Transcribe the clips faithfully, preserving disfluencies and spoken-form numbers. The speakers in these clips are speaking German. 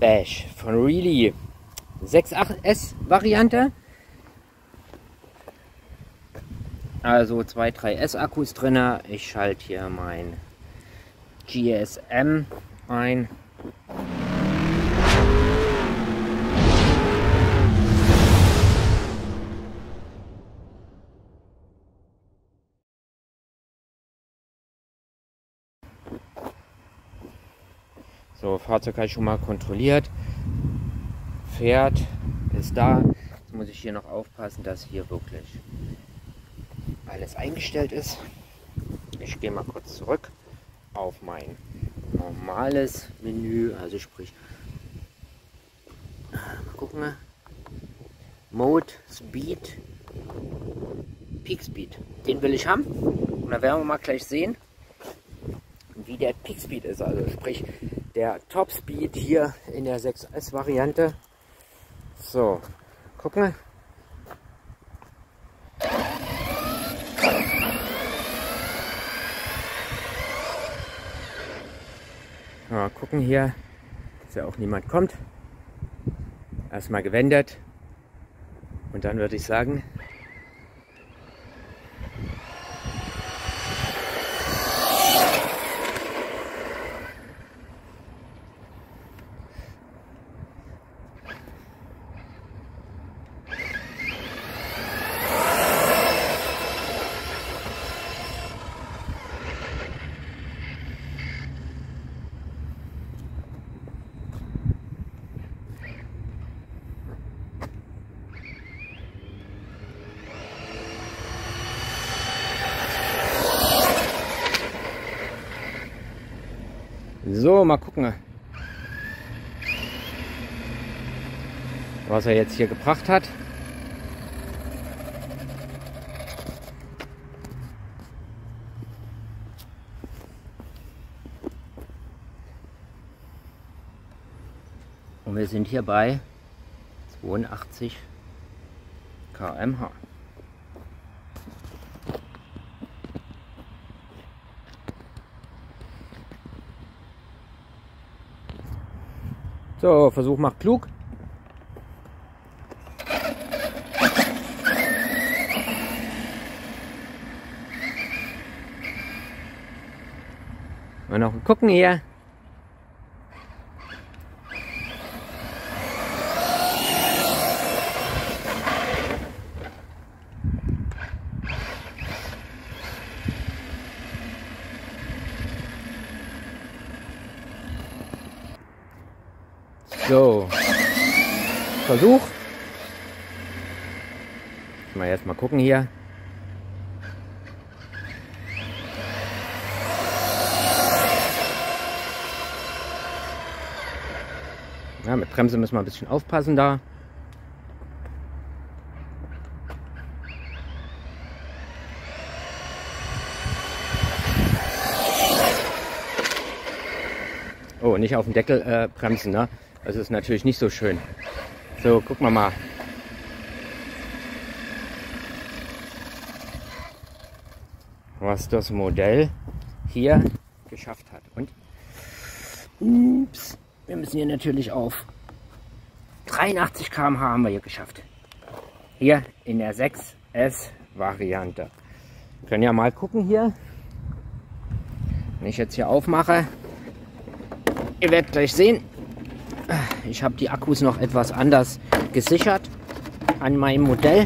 Beige von Really. sechs acht S Variante. Also zwei drei S Akkus drin. Ich schalte hier mein G S M ein. So, Fahrzeug habe ich schon mal kontrolliert. Pferd ist da. Jetzt muss ich hier noch aufpassen, dass hier wirklich alles eingestellt ist. Ich gehe mal kurz zurück auf mein normales Menü, also sprich, mal gucken, Mode, Speed, Peak Speed, den will ich haben und da werden wir mal gleich sehen, wie der Peak Speed ist, also sprich der Top Speed hier in der sechs S Variante. So, gucken. Mal gucken hier, dass ja auch niemand kommt. Erstmal gewendet und dann würde ich sagen, so, mal gucken, was er jetzt hier gebracht hat. Und wir sind hier bei zweiundachtzig Kilometer pro Stunde. So, Versuch macht klug. Mal noch gucken hier. So, Versuch. Mal erst mal gucken hier. Ja, mit Bremse müssen wir ein bisschen aufpassen da. Oh, nicht auf dem Deckel äh, bremsen, ne? Das ist natürlich nicht so schön. So, gucken wir mal. Was das Modell hier geschafft hat. Und ups, wir müssen hier natürlich auf dreiundachtzig Kilometer pro Stunde haben wir hier geschafft. Hier in der sechs S Variante. Wir können ja mal gucken hier. Wenn ich jetzt hier aufmache, ihr werdet gleich sehen, ich habe die Akkus noch etwas anders gesichert an meinem Modell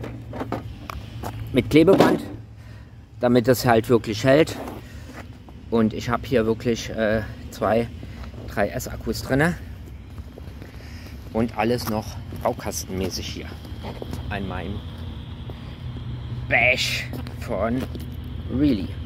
mit Klebeband, damit es halt wirklich hält. Und ich habe hier wirklich äh, zwei drei S Akkus drin und alles noch baukastenmäßig hier an meinem Beige von Really.